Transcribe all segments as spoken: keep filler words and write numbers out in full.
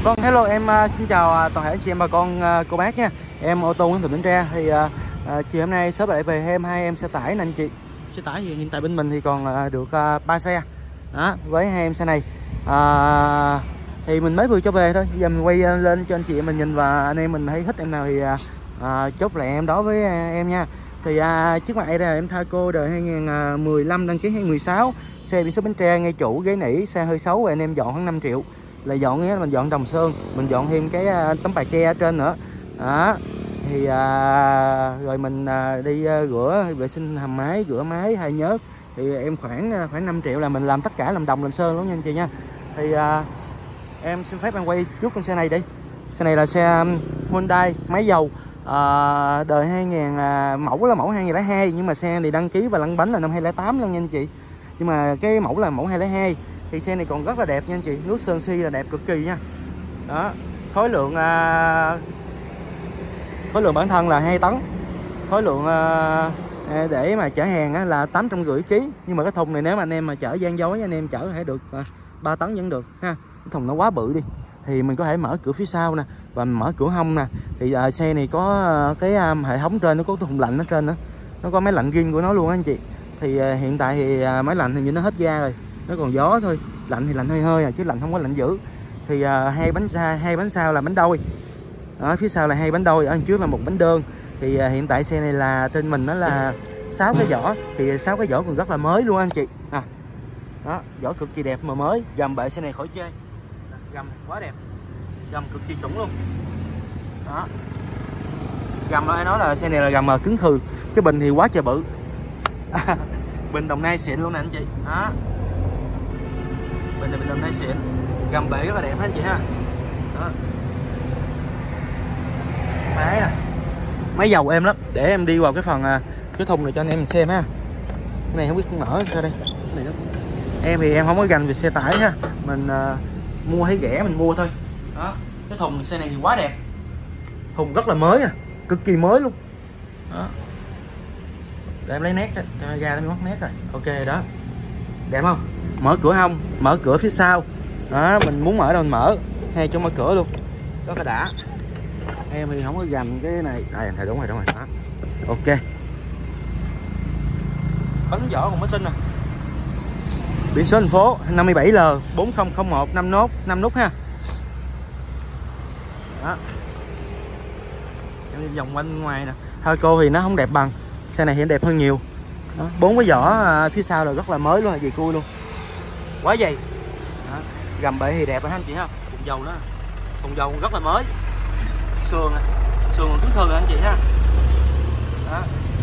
Con hello em, uh, xin chào uh, toàn thể anh chị em bà con uh, cô bác nha. Em ô tô Nguyễn Thị Bến Tre thì uh, uh, chiều hôm nay shop lại về thêm hai em xe tải nè anh chị. Xe tải thì hiện tại bên mình thì còn uh, được ba uh, xe đó, với hai em xe này uh, thì mình mới vừa cho về thôi. Bây giờ mình quay uh, lên cho anh chị em mình nhìn và anh em mình thấy thích em nào thì uh, uh, chốt lại em đó với uh, em nha. Thì uh, trước mặt đây là em Thaco đời hai nghìn mười lăm đăng ký hai nghìn mười sáu, xe biển số Bến Tre, ngay chủ, ghế nỉ, xe hơi xấu và anh em dọn khoảng năm triệu. Là dọn nghĩa là mình dọn đồng sơn, mình dọn thêm cái uh, tấm bài che ở trên nữa đó. Thì uh, rồi mình uh, đi uh, rửa vệ sinh hầm máy, rửa máy hay nhớt thì em khoảng uh, khoảng năm triệu là mình làm tất cả, làm đồng làm sơn luôn nha anh chị nha. Thì uh, em xin phép em quay trước con xe này đi. Xe này là xe Hyundai máy dầu uh, đời hai nghìn, uh, mẫu là mẫu hai nghìn lẻ hai, nhưng mà xe này đăng ký và lăn bánh là năm hai nghìn lẻ tám luôn nha anh chị. Nhưng mà cái mẫu là mẫu hai nghìn lẻ hai. Thì xe này còn rất là đẹp nha anh chị, nút sơn si là đẹp cực kỳ nha. Đó, khối lượng uh, khối lượng bản thân là hai tấn, khối lượng uh, để mà chở hàng á, là tám trăm rưỡi ký. Nhưng mà cái thùng này nếu mà anh em mà chở gian dối anh em chở phải được uh, ba tấn vẫn được ha. Cái thùng nó quá bự đi thì mình có thể mở cửa phía sau nè và mở cửa hông nè. Thì uh, xe này có uh, cái um, hệ thống trên nó có thùng lạnh ở trên nữa, nó có máy lạnh riêng của nó luôn á anh chị. Thì uh, hiện tại thì uh, máy lạnh thì như nó hết ga rồi, nó còn gió thôi, lạnh thì lạnh hơi hơi à, chứ lạnh không có lạnh dữ. Thì uh, hai bánh sau hai bánh sau là bánh đôi đó, phía sau là hai bánh đôi, ở trước là một bánh đơn. Thì uh, hiện tại xe này là trên mình nó là sáu cái vỏ, thì sáu cái vỏ còn rất là mới luôn anh chị à. Đó, vỏ cực kỳ đẹp mà mới. Gầm bệ xe này khỏi chê, gầm quá đẹp, gầm cực kỳ chuẩn luôn đó. Gầm ai nói là xe này là gầm mà cứng khừ, cái bình thì quá trời bự. Bình Đồng Nai xịn luôn nè anh chị đó. Bình này bình Đồng Nai xịn, gầm bể rất là đẹp anh chị ha. Đó. Máy nè, máy dầu em lắm. Để em đi vào cái phần cái thùng này cho anh em xem ha. Cái này không biết mở sao đây. Cái này đó. Em thì em không có gành về xe tải ha, mình uh, mua thấy rẻ mình mua thôi. Đó. Cái thùng xe này thì quá đẹp, thùng rất là mới à, cực kỳ mới luôn. Đó. Để em lấy nét ra nó mất nét rồi. Ok đó, đẹp không? Mở cửa hông, mở cửa phía sau đó, mình muốn mở đâu mình mở, hay cho mở cửa luôn, rất là đã. Em thì không có gầm cái này đây, thầy đúng rồi đúng rồi đó. Ok, bánh vỏ còn mới xinh nè, biển số thành phố năm bảy L bốn không không một, năm nốt năm nút ha. Đó, em đi vòng quanh ngoài nè. Thaco thì nó không đẹp bằng xe này, hiện đẹp hơn nhiều. Đó, bốn cái vỏ à, phía sau là rất là mới luôn, là dày cui luôn, quá dày. Đó, gầm bệ thì đẹp rồi anh chị ha. Thùng dầu đó, thùng dầu rất là mới, sườn à, sườn còn cứng thường rồi anh chị ha. Đó.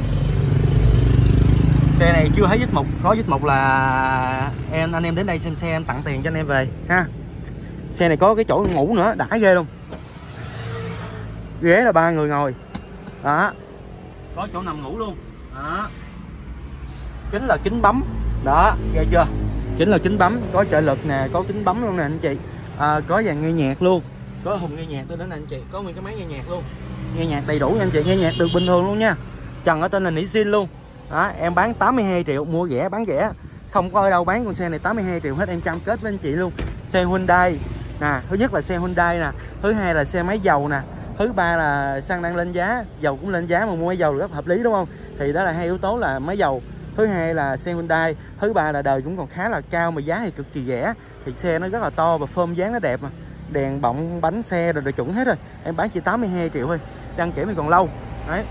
Xe này chưa thấy vết mục, có vết mục là em anh em đến đây xem xe em tặng tiền cho anh em về ha. Xe này có cái chỗ ngủ nữa, đã ghê luôn, ghế là ba người ngồi đó, có chỗ nằm ngủ luôn đó. Kính là kính bấm đó, ghê chưa, kính là kính bấm, có trợ lực nè, có kính bấm luôn nè anh chị à, có dàn nghe nhạc luôn, có hùng nghe nhạc tôi đến anh chị, có nguyên cái máy nghe nhạc luôn, nghe nhạc đầy đủ nha anh chị, nghe nhạc được bình thường luôn nha. Trần ở tên là Nissin luôn đó. Em bán tám mươi hai triệu, mua rẻ bán rẻ, không có ở đâu bán con xe này tám mươi hai triệu hết, em cam kết với anh chị luôn. Xe Hyundai nè, thứ nhất là xe Hyundai nè, thứ hai là xe máy dầu nè, thứ ba là xăng đang lên giá, dầu cũng lên giá mà mua máy dầu rất hợp lý đúng không. Thì đó là hai yếu tố là máy dầu, thứ hai là xe Hyundai, thứ ba là đời cũng còn khá là cao mà giá thì cực kỳ rẻ. Thì xe nó rất là to và phơm dáng nó đẹp mà, đèn bọng bánh xe rồi, rồi chuẩn hết rồi. Em bán chỉ tám mươi hai triệu thôi, đăng kiểm thì còn lâu đấy.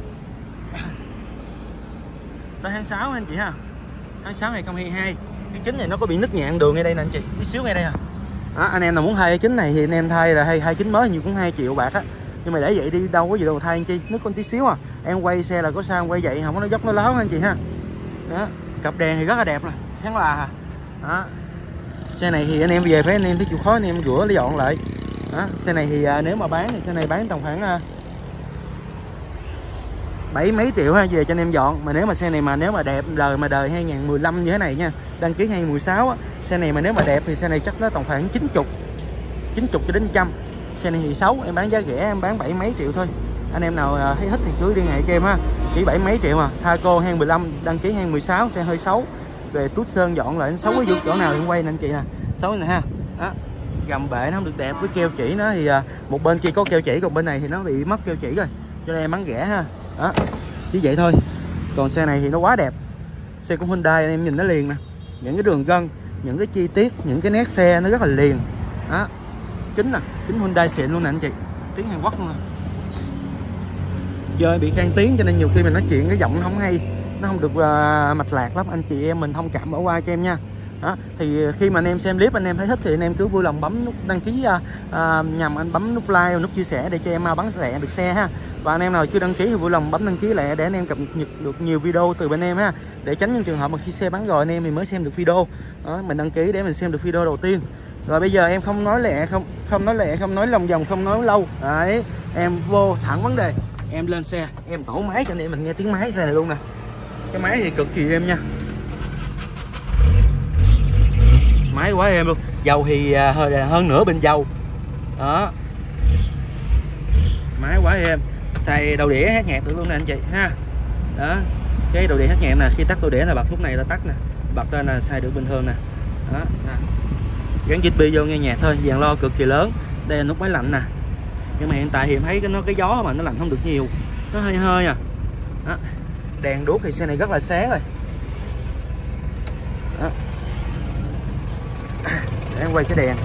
Tới tháng sáu anh chị ha, tháng sáu hai nghìn không trăm hai mươi hai. Cái kính này nó có bị nứt nhạn đường ngay đây nè anh chị, tí xíu ngay đây à. Đó, anh em nào muốn thay cái kính này thì anh em thay là hay hai kính mới nhiều cũng hai triệu bạc á. Nhưng mà để vậy đi đâu có gì đâu thay anh chi, nứt con tí xíu à. Em quay xe là có sao em quay vậy, không có nó dốc nó láo anh chị ha. Đó, cặp đèn thì rất là đẹp nè, sáng là đó. Xe này thì anh em về phải anh em thấy chịu khó anh em rửa để dọn lại. Đó, xe này thì à, nếu mà bán thì xe này bán tầm khoảng à, bảy mấy triệu ha, về cho anh em dọn. Mà nếu mà xe này mà nếu mà đẹp đời mà đời hai nghìn mười lăm như thế này nha, đăng ký hai nghìn mười sáu á, xe này mà nếu mà đẹp thì xe này chắc nó tầm khoảng chín mươi chín mươi cho đến trăm. Xe này thì xấu, em bán giá rẻ, em bán bảy mấy triệu thôi. Anh em nào thấy thích thì cứ liên hệ cho em ha, chỉ bảy mấy triệu mà. Thaco hai nghìn mười lăm đăng ký hai nghìn mười sáu, xe hơi xấu, về tút sơn dọn lại xấu cái chỗ nào em quay nè anh chị nè, xấu nè ha. Đó, gầm bệ nó không được đẹp, với keo chỉ nó thì à, một bên kia có keo chỉ, còn bên này thì nó bị mất keo chỉ rồi, cho nên em bán rẻ ha. Đó, chỉ vậy thôi. Còn xe này thì nó quá đẹp, xe của Hyundai anh em nhìn nó liền nè, những cái đường gân, những cái chi tiết, những cái nét xe nó rất là liền. Đó, kính nè, kính Hyundai xịn luôn nè anh chị, tiếng Hàn Quốc luôn nè. Giờ bị khan tiếng cho nên nhiều khi mình nói chuyện cái giọng nó không hay, nó không được uh, mạch lạc lắm, anh chị em mình thông cảm bỏ qua cho em nha. Đó, thì khi mà anh em xem clip anh em thấy thích thì anh em cứ vui lòng bấm nút đăng ký, uh, uh, nhằm anh bấm nút like và nút chia sẻ để cho em uh, bắn rẻ được xe ha. Và anh em nào chưa đăng ký thì vui lòng bấm đăng ký lại để anh em cập nhật được nhiều video từ bên em ha, để tránh những trường hợp mà khi xe bán rồi anh em thì mới xem được video. Đó, mình đăng ký để mình xem được video đầu tiên. Rồi bây giờ em không nói lẹ, không không nói lẹ, không nói lòng vòng, không nói lâu. Đấy, em vô thẳng vấn đề. Em lên xe, em nổ máy cho anh em mình nghe tiếng máy xe này luôn nè. Cái máy thì cực kỳ êm nha. Máy quá êm luôn. Dầu thì hơi hơn nửa bình dầu. Đó. Máy quá êm. Xài đầu đĩa hát nhạc được luôn nè anh chị ha. Đó. Cái đầu đĩa hát nhạc nè, khi tắt đầu đĩa là bật, lúc này là tắt nè. Bật lên là xài được bình thường nè. Đó. Nè. Gắn giê bê vô nghe nhạc thôi, dàn lo cực kỳ lớn. Đây là nút máy lạnh nè. Nhưng mà hiện tại thì em thấy cái nó cái gió mà nó lạnh không được nhiều, nó hơi hơi à. Đó. Đèn đuốc thì xe này rất là sáng rồi. Đó. Để em quay cái đèn.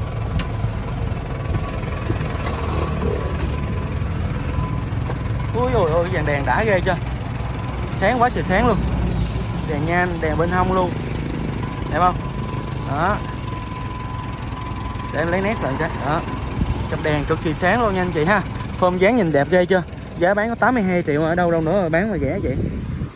Ui ôi ôi, dàn đèn đã ghê chưa, sáng quá trời sáng luôn. Đèn nhan, đèn bên hông luôn, đẹp không? Đó, để em lấy nét lại cái. Đó, cặp đèn cực kỳ sáng luôn nha anh chị ha. Form dáng nhìn đẹp ghê chưa. Giá bán có tám mươi hai triệu, ở đâu đâu nữa mà bán mà rẻ vậy.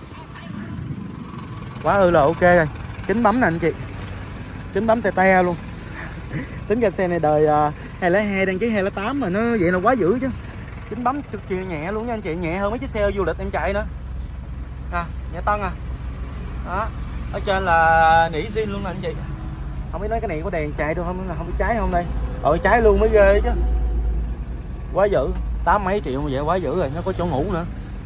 Quá ư là ok rồi. Kính bấm nè anh chị, kính bấm te te luôn. Tính ra xe này đời uh, hai không hai đăng ký hai không tám mà nó vậy là quá dữ chứ. Kính bấm cực kỳ nhẹ luôn nha anh chị, nhẹ hơn mấy chiếc xe du lịch em chạy nữa. À, nhẹ tân à. Đó, ở trên là nỉ zin luôn nè anh chị. Không biết nói cái này có đèn chạy được không, là không biết cháy không đây. Ờ, cháy luôn mới ghê chứ. Quá dữ, tám mấy triệu mà vậy quá dữ rồi, nó có chỗ ngủ nữa.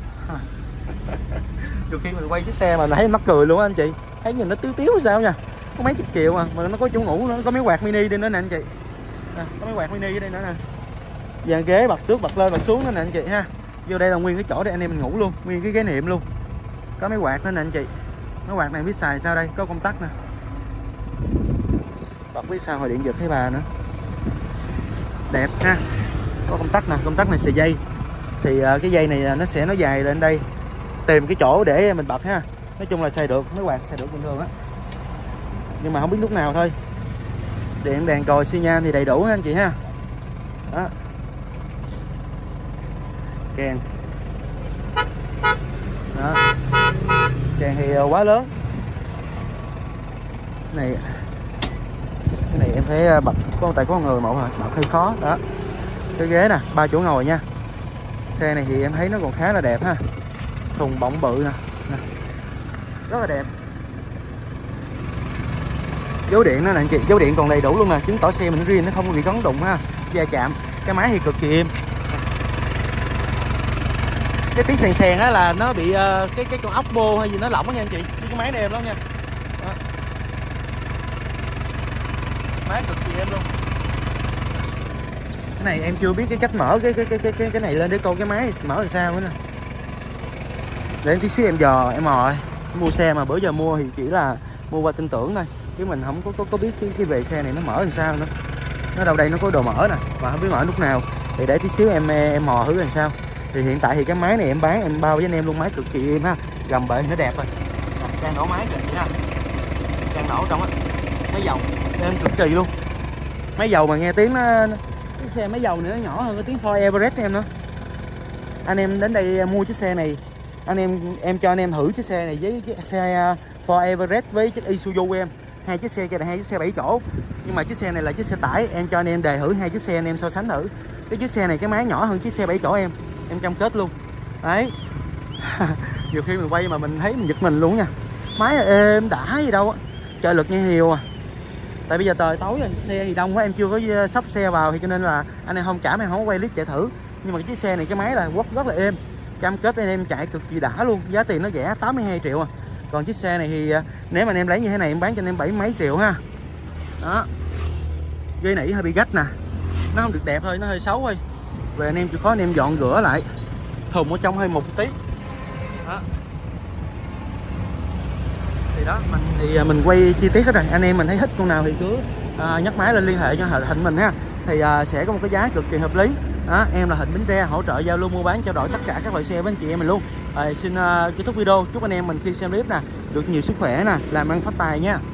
Từ khi mình quay chiếc xe mà thấy mắc cười luôn á anh chị. Thấy nhìn nó tiếu tiếu sao nha. Có mấy chục triệu mà mà nó có chỗ ngủ nữa, có mấy quạt mini đi nữa nè anh chị. À, có mấy quạt mini ở đây nữa nè. Dàn ghế bật trước bật lên bật xuống nữa nè anh chị ha. Vô đây là nguyên cái chỗ để anh em mình ngủ luôn, nguyên cái ghế niệm luôn. Có mấy quạt nữa nè anh chị. Mấy quạt này biết xài sao đây, có công tắc nè. Bật biết sao hồi điện giật thấy bà nữa. Đẹp ha. Có công tắc nè, công tắc này xài dây. Thì uh, cái dây này nó sẽ nó dài lên đây. Tìm cái chỗ để mình bật ha. Nói chung là xài được, mấy quạt xài được bình thường á. Nhưng mà không biết lúc nào thôi. Điện đèn còi xi nhan thì đầy đủ ha anh chị ha. Đó. Kèn. Đó. Kèn thì uh, quá lớn. Cái này cái này em thấy bật có tại có người mẫu rồi, bật hơi khó. Đó. Cái ghế nè, ba chỗ ngồi nha. Xe này thì em thấy nó còn khá là đẹp ha. Thùng bọng bự nè, nè. Rất là đẹp. Dấu điện đó nè anh chị, dấu điện còn đầy đủ luôn nè, chứng tỏ xe mình riêng, nó không bị gắn đụng ha, va chạm. Cái máy thì cực kỳ êm. Cái tiếng sèn sèn á là nó bị uh, cái cái con ốc bô hay gì nó lỏng đó nha anh chị. Cái máy này êm lắm nha. Đó. Máy cực kỳ êm luôn. Cái này em chưa biết cái cách mở cái cái cái cái cái này lên để coi cái máy mở làm sao nữa nè. Để em tí xíu em dò em mò. Mua xe mà bữa giờ mua thì chỉ là mua qua tin tưởng thôi, chứ mình không có có, có biết cái cái về xe này nó mở làm sao nữa. Nó đâu đây nó có đồ mở nè, mà không biết mở lúc nào. Thì để tí xíu em em mò thử làm sao. Thì hiện tại thì cái máy này em bán em bao với anh em luôn, máy cực kỳ êm ha, gầm bệ nó đẹp rồi. Đang nổ máy kìa ha, đang nổ trong á, máy dầu êm cực kỳ luôn. Máy dầu mà nghe tiếng nó, cái xe máy dầu này nó nhỏ hơn cái tiếng Ford Everest em nữa. Anh em đến đây mua chiếc xe này, anh em em cho anh em thử chiếc xe này với chiếc xe Ford Everest với chiếc Isuzu em. Hai chiếc xe kia là hai chiếc xe bảy chỗ, nhưng mà chiếc xe này là chiếc xe tải. Em cho anh em đề thử hai chiếc xe, anh em so sánh thử. Cái chiếc xe này cái máy nhỏ hơn chiếc xe bảy chỗ em, em cam kết luôn. Đấy. Nhiều khi mình quay mà mình thấy mình giật mình luôn nha. Máy êm đã gì đâu á, trợ lực nghe hiều à. Tại bây giờ trời tối rồi, xe thì đông quá, em chưa có sắp xe vào thì cho nên là anh em không cảm em không có quay clip chạy thử. Nhưng mà cái chiếc xe này cái máy là quất rất là êm, cam kết anh em chạy cực kỳ đã luôn. Giá tiền nó rẻ tám mươi hai triệu à. Còn chiếc xe này thì nếu mà anh em lấy như thế này em bán cho anh em bảy mấy triệu ha. Đó. dây nỉ hơi bị gách nè, nó không được đẹp thôi, nó hơi xấu thôi. Về anh em chịu khó anh em dọn rửa lại, thùng ở trong hơi mục tí đó. Thì đó mình thì mình quay chi tiết hết rồi, anh em mình thấy thích con nào thì cứ à, nhắc máy lên liên hệ cho Thịnh mình ha, thì à, sẽ có một cái giá cực kỳ hợp lý đó. Em là Thịnh Bến Tre, hỗ trợ giao lưu mua bán trao đổi tất cả các loại xe với anh chị em mình luôn. À, xin uh, kết thúc video, chúc anh em mình khi xem clip nè được nhiều sức khỏe nè, làm ăn phát tài nha.